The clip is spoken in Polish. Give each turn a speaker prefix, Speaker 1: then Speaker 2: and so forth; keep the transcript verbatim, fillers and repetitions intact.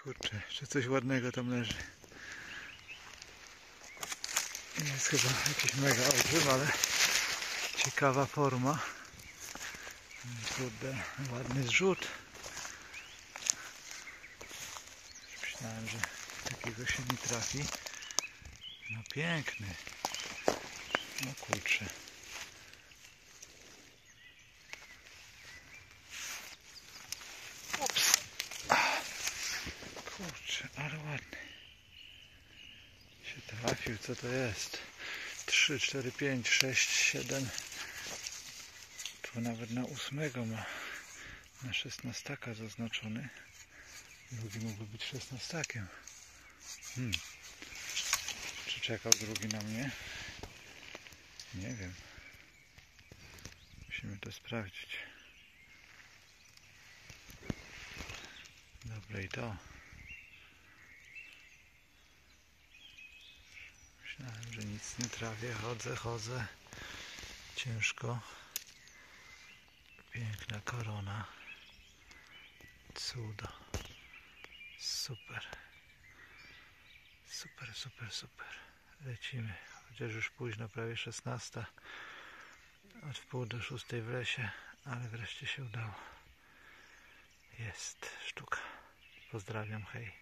Speaker 1: Kurczę, jeszcze coś ładnego tam leży. Nie jest chyba jakiś mega olbrzym, ale ciekawa forma. Kurde, ładny zrzut. Myślałem, że takiego się nie trafi. No piękny. No kurczę. Ups. Kurczę, ale ładny. Się trafił, co to jest? trzy, cztery, pięć, sześć, siedem. Tu nawet na ósmego ma. Na szesnastaka zaznaczony. Drugi mógłby być szesnastakiem. Hmm. Czy czekał drugi na mnie? Nie wiem. Musimy to sprawdzić. Dobre i to. Myślałem, że nic nie trafię. Chodzę, chodzę. Ciężko. Piękna korona. Cudo. Super. Super, super, super. Lecimy. Chociaż już późno, prawie szesnasta. Od wpół do szóstej w lesie, ale wreszcie się udało. Jest sztuka. Pozdrawiam, hej.